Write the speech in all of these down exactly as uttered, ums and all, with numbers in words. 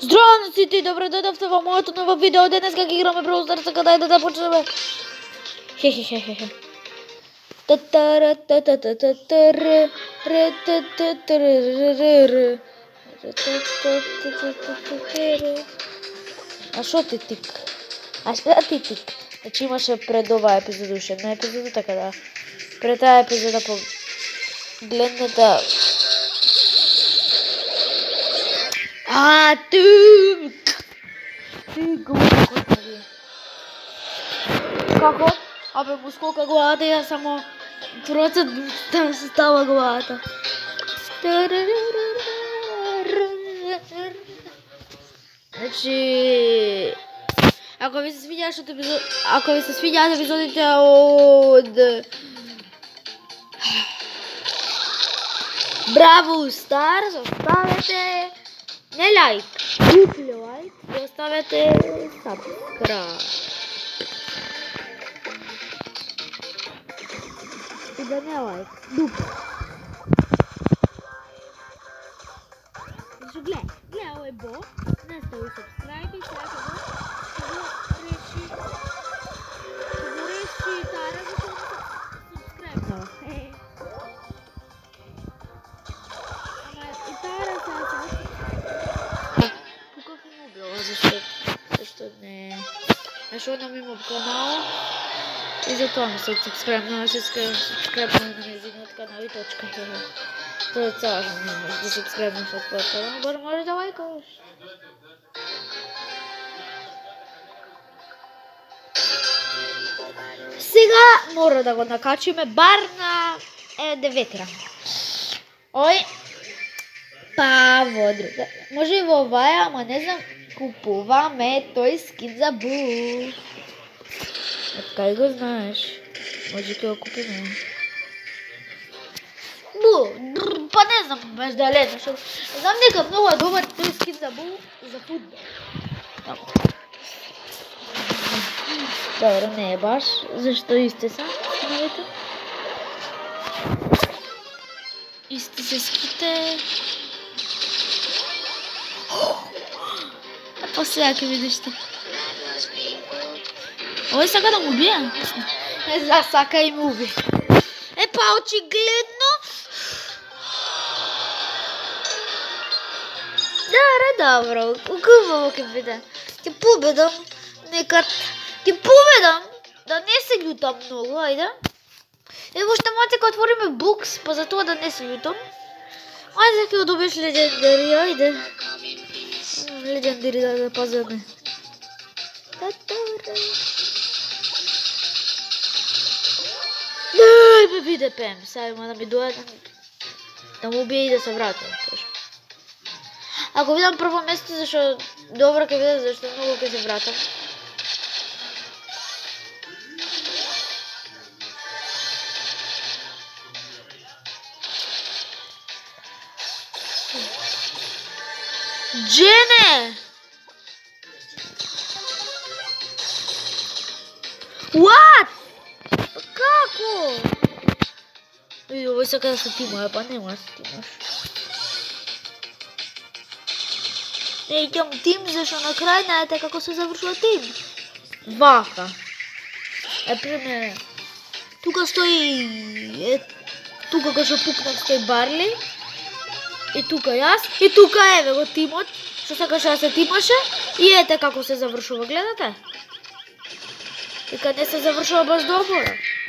Здраво на сите и добре дојдовте во моето ново видео. Денес как играме Brawl Stars, така дај да започнеме. Хе-хе-хе-хе. А шо ти тик? А шо ти тик? Значи имаше пред оваа епизода уште една епизода, така да пред таа епизода погледнете. А, ти! Ти го покоснали. Како? Абе, му скока главата и ја само процент да се става главата. Значи, ако ви се свиѓаш од епизод, ако ви се свиѓаат епизодите од Brawl Stars, оставете не лайк, дупли лайк и оставете subscribe. И да не лайк, дупли. Значи, гледай, гледай овој бо, не стави subscribe и сега го реши, го реши Тара, зашто го subscribe-нала. Зашто, зашто не... Зашто одам имам канал и затоа ми се subscribe-нала, се subscribe-нала на нејзиниот канал и точка. Тоа е цела, не можеш да subscribe-наш од твојот канал, бар може да лајкаш. Сега мора да го накачиме бар на девет ранг. Ој, па во друга. Може и во оваа, ама не знам. Купуваме тој скин за Бу. Од кај го знаеш? Може ќе го купиме. Бу, па не знам баш дале, зашто знам дека многу е добар тој скин за Бу за фудбал. Тако. Добро, не е баш, зашто исти се скиновите. Исти се ските. После ја ќе видиш ти. Овој сака да му убие? Не знам, сака и му уби. Е, па очигледно. Добро, добро. Убаво ќе биде. Ќе победам. Некад. Ќе победам. Да не се љутам многу, ајде. Ево што мате кога отвориме букс, па за тоа да не се љутам. Ајде ќе го добиеш легендари, ајде. Легендари да запаземе. Дај ме биде пем, сега има да ми дојде да му убие и да се вратам. Ако видам прво место, зашто добро ќе биде, зашто многу ќе се вратам. Джене! What? Како? Види, овој сака да се тимува, па нема да се тимаш. Не икам тим, зашто на крај знаете како се завршува тим. Вака. Е, пример, тука стои, е, тука кога што пукнав стои Барли. И тука јас, и тука еве го тимот, што сакаше да се тимаше, и ете како се завршува, гледате? И каде не се завршува баш добро.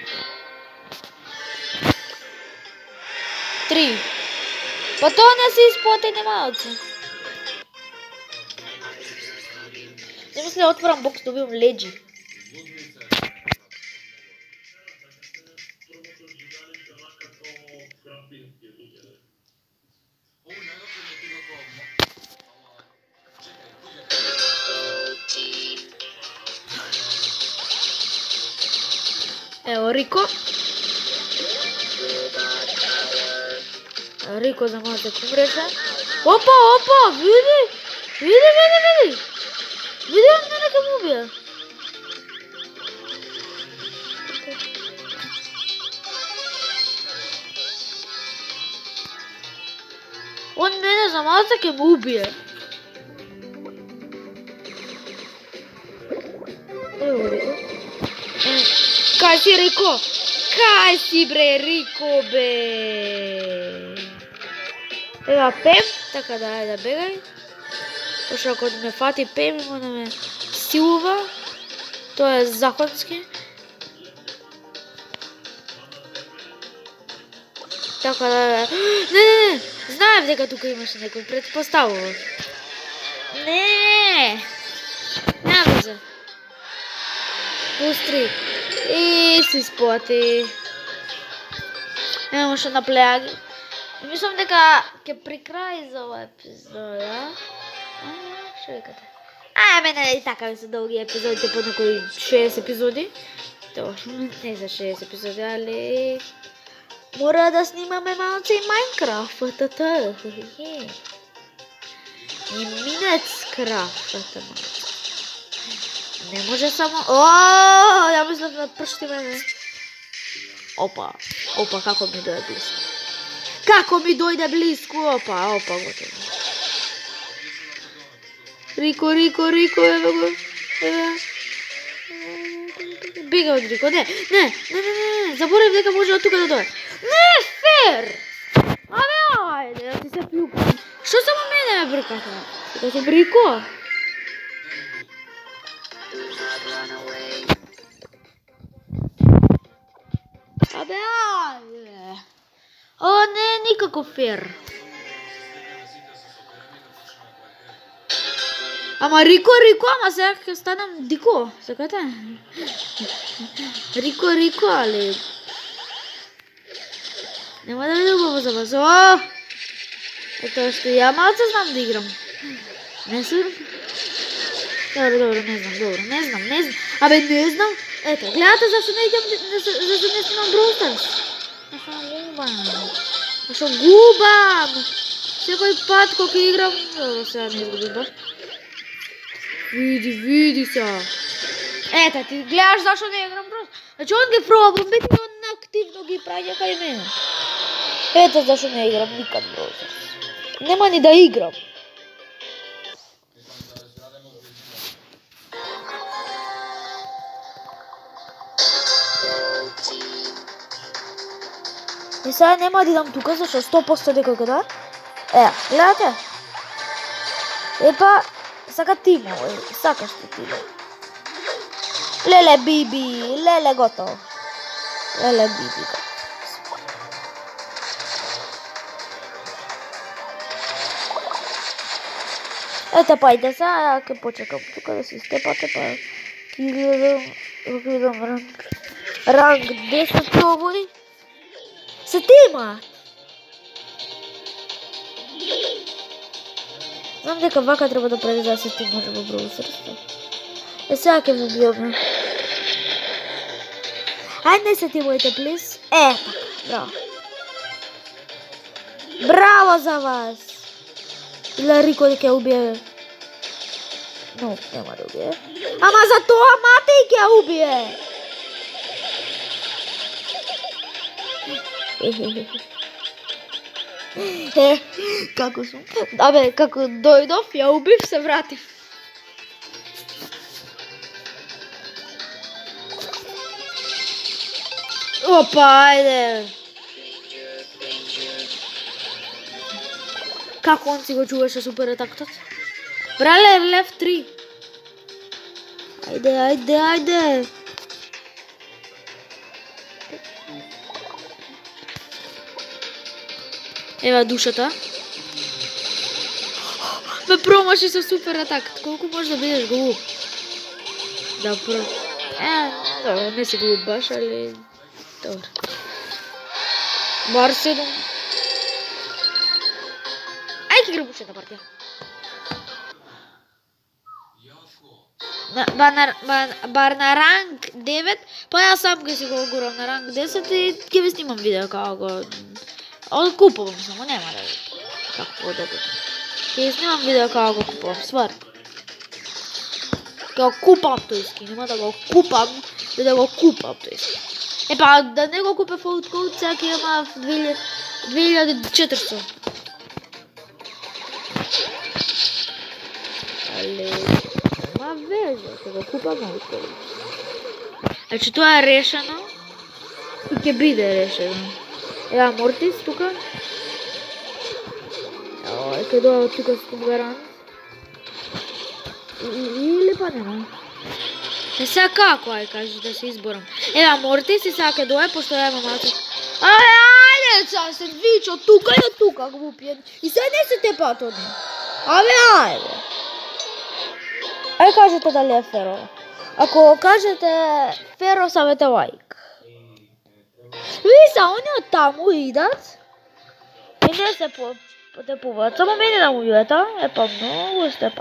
Три. Па тоа не се исплатени малце. Не мисля, отворам бокс, добивам леджи. Ево Рико. Рико за малце кумреше. Опа, опа, види. Види, види, види. Види, он мене ке му убија. Он мене за малце ке му убија. Kaj si Riko? Kaj si bre Riko be? Evo Pem, така да е да бегай. Пошто ако ме фати Пем, има да ме силува. Тоа е законски. Така да е. Не, не, не. Знаев дека тука имаше некој предпоставува. Не. Няма везе. Пустри. И си сплати. Немаше на плеаги. Мислам дека ќе прикрај за ова епизода. А, што викате? А, мене и така ми се долги епизодите, по некои шест епизоди. Точно, не за шест епизоди, али... Мора да снимаме малце и Майнкрафт, тата. И Минецкрафт, не може само... О, ја мислам да пршти мене. Опа, опа, како ми дојде близко. Како ми дојде близко, опа, опа, готово. Рико, Рико, Рико, ево го, ево. Бега од Рико, не, не, не, не, не, заборев дека може од тука да дојде. Не е фер! Абе, ајде, да ти се плюкам. Што само мене ме бркаха? Дека сум Рико? Абе, ајде. Ова не е никако фер. Ама Рико, Рико, ама сега ќе станам Дико, сакате? Рико, Рико, али... Нема да биде убаво за вас. О! Ето што ја малце знам да играм. Не сум... Добро, добро, не знам, добро, не знам, не знам. Абе, не знам. Ето, гледате зашто не идам, зашто не снимам Brawl Stars. Зашто губам. Зашто губам. Секој пат кога играм... Добро, сега не изгубим баш. Види, види са. Ета, ти гледаш зашто не играм Brawl Stars. Значи он ги пробам, бити он активно ги праќа кај мене. Ето зашто не играм никад Brawl Stars. Нема ни да играм. И сега нема да идам тука, зашто сто проценти дека да. Е, гледате? Епа, сака Тимо, сакаш ти Тимо. Леле Биби, леле готово. Леле Биби готово. Ете па иде сега, ќе почекам тука да се степате, па ќе гледам, ќе гледам ранг, ранг десет овој. Се тема! Знам дека вака треба да прави за се ти може во Brawl Stars. Е сега ќе му бијаме. Ајде се ти моите плиз. Е, така, браво. Браво за вас! Или Рико ќе убие. Но, нема да убие. Ама за тоа Матеј ќе убие! Е, како сум? Абе, како дојдов, ја убив, се вратив. Опа, ајде. Како он си го чуваше супер атактот? Брале, лев три. Ајде, ајде, ајде. Ева душата. Ме промаши со супер атак. Колку може да бидеш глуп? Да, про... Е, добро, не си глуп баш, али... Добро. Бар седум. Ајде играм уште една партија. Бар на ранг девет, па јас сам ќе си го гурам на ранг десет и ќе ви снимам видео како го... Купувам само, нема да како да го... Ќе снимам видео како го купувам, свар. Ќе го купам тојски, нема да го купам, да го купам тојски. Епа, да не го купе фолткоут, сега ќе има две илјади и четиристотини. Али... Ма веже, ќе го купам фолткоут. Значи тоа е решено. И ќе биде решено. Ева Мортис тука. Ой, ќе доја тука скум гарант. Или па нема. Не сега како, ај кажи да се изборам. Ева Мортис и сега ќе доја, пошто ја имам малце. Ајде, ајде, сега се вичо тука и од тука глупиен. И сега не се тепат од не. Абе, ајде. Ај кажете дали е феро. Ако кажете феро, ставете лайк. Виса, они од таму идат. И не се потепуваат. Само мене да му јуета. Е па многу степа.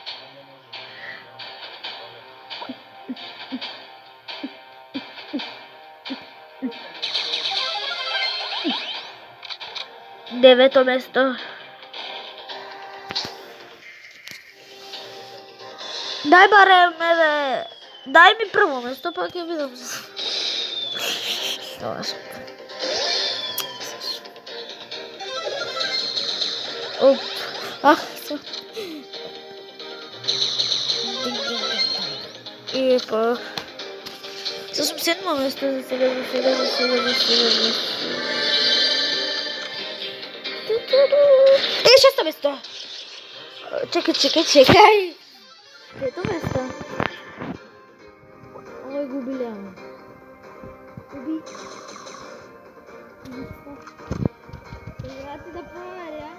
Девето место. Дај барем, еве, дај ми прво место, па ќе видам. Оп, ах, со. И па. Со сум седмо место за сега, за сега, за сега, за сега, за сега. Е, шесто место. Чекај, чекај, чекај. Пето место. Ой, губилям. Губи. Играти да проверя.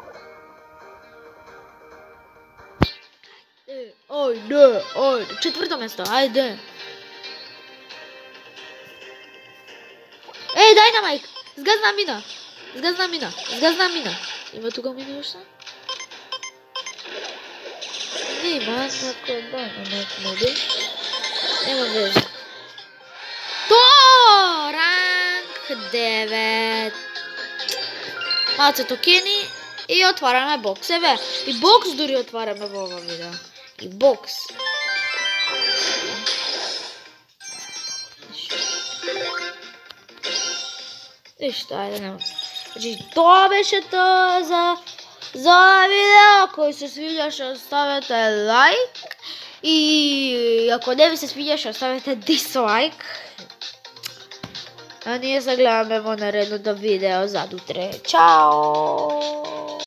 Ајде, ајде. Четврто место, ајде. Еј, дај на мајк. Сгазна мина. Сгазна мина. Сгазна мина. Има тука мина уште? Нема, некој да, некој. Нема везе. То! Ранг девет. Малце токени и отвараме бокс. Еве, и бокс дури отвараме во ова видео. И бокс. И што, ајде, нема. Значи, тоа беше тоа за, за видео. Кој се свиѓаше, оставете лайк. И ако не ви се свиѓаше, оставете дислайк. А ние се гледаме во наредното видео за утре. Чао!